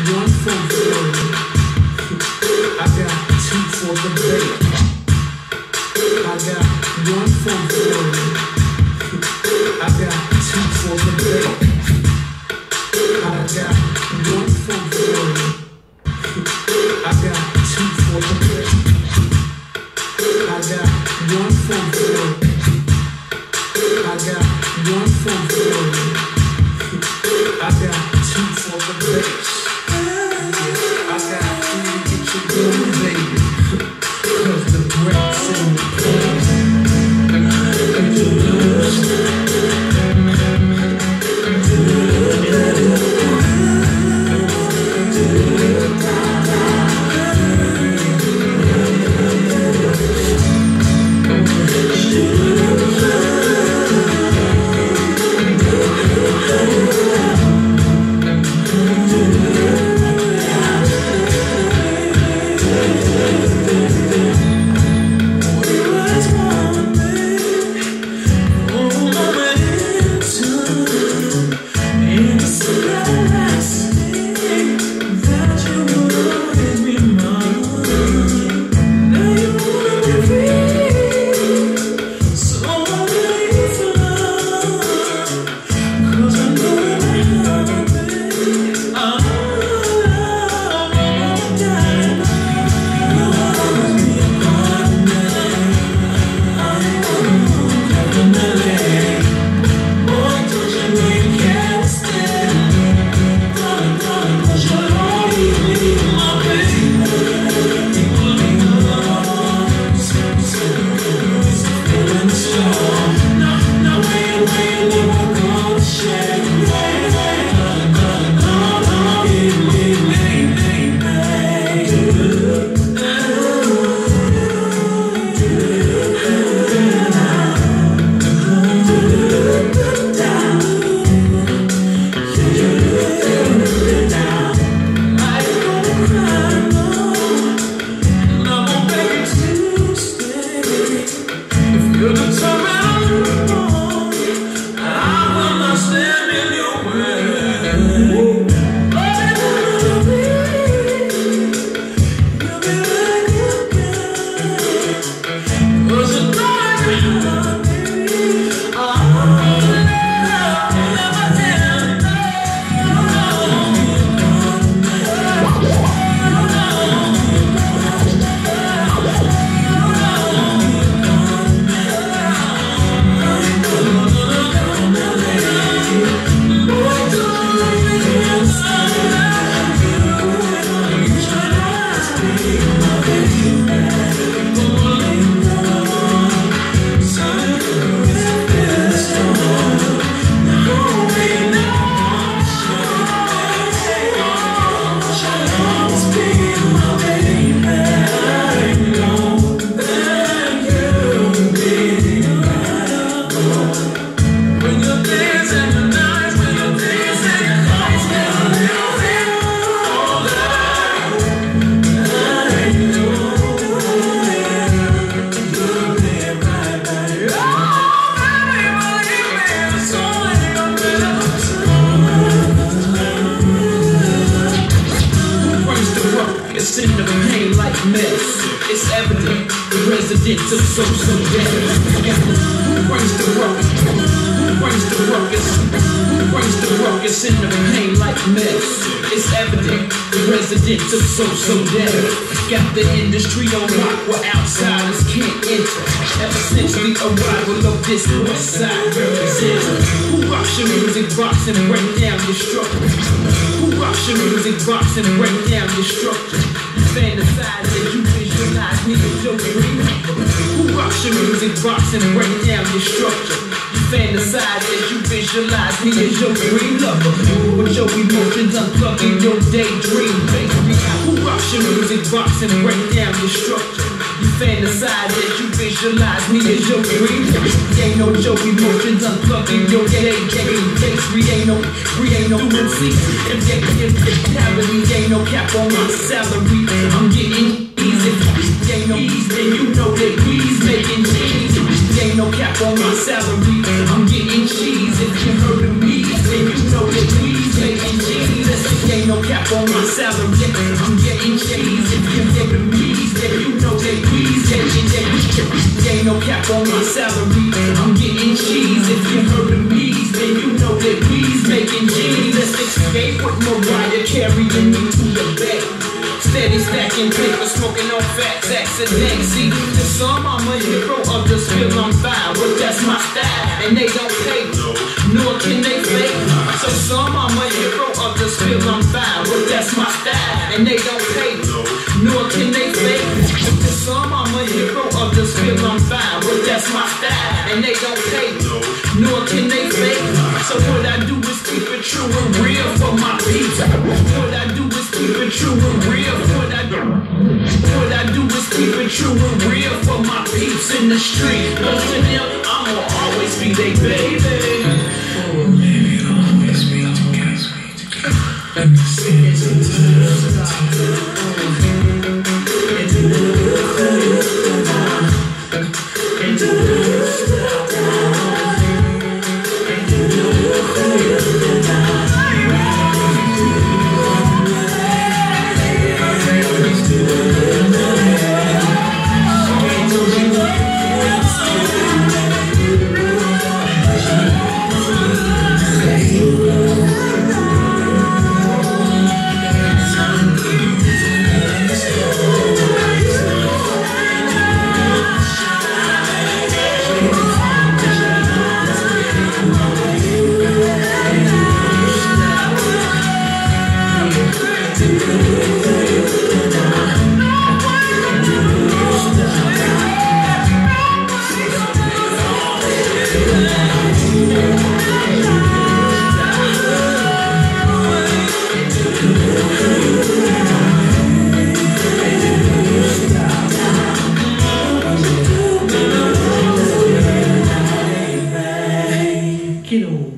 one for Florida. I got two for the Bay. I got one for Florida. I got two for the Bay. I got one for Florida. I got two for the Bay. I got one for Florida. I got one for Florida. I got two for the bass. I got three to get you going, baby. Cause the breaks in the place. And you lose. It's evident the residents of so dead. Who brings the ruckus? Who brings the ruckus? Who brings the ruckus in the pain like mess? It's evident the residents of so dead. Got the industry on lock where outsiders can't enter. Ever since the arrival of this west side representative. Who rocks your music box and break down your structure? Who rocks your music box and break down your structure? Fantasize that you visualize me as your dream. Who rocks your music box and break down your structure? You fantasize that you visualize me as your dream lover. With your emotions unplugging your daydream. Who rocks your music box and break down your structure? You fantasize that you visualize me as your dream. Ain't no joke, emotions unplugging your daydream. Ain't no MC. If calorie ain't no cap on my salary. I'm getting easy. Ain't no ease, then you know that we's making cheese. Ain't no cap on my salary. I'm getting cheese. If you heard of me, then you know that we's making cheese. Ain't no cap on my salary. I'm getting cheese. If you get the me's, then you know they please. Ain't no cap on my salary. I'm getting cheese. If you heard the me's, then you know that we's making G's. Let's escape with Mariah carrying me to the bed. Steady stacking paper, smoking on fat sacks and see, to some I'm a hero of the skill I'm fine, but that's my style, and they don't pay, nor can they fake. So some I'm a hero of the skill I'm fine, but that's my style, and they don't pay, nor can they fake. To some I'm a hero of the skill I'm fine, but that's my style, and they don't pay, nor can they fake. So what I do is keep it true and real for my peeps. What I do is keep it true and real. What I do is keep it true and real for my peeps in the street. Cause to them, I'ma always be they baby. Oh, baby, I'll always be together. Let me see Get on.